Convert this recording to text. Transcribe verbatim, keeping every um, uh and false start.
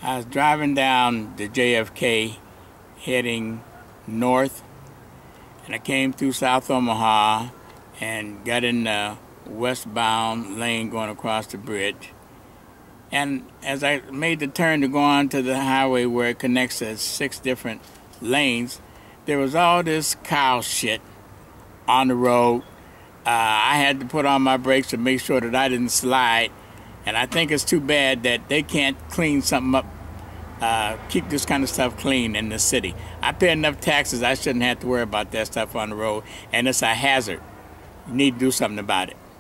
I was driving down the J F K heading north, and I came through South Omaha and got in the westbound lane going across the bridge. And as I made the turn to go on to the highway where it connects to six different lanes, there was all this cow shit on the road. Uh, I had to put on my brakes to make sure that I didn't slide. And I think it's too bad that they can't clean something up, uh, keep this kind of stuff clean in the city. I pay enough taxes, I shouldn't have to worry about that stuff on the road, and it's a hazard. You need to do something about it.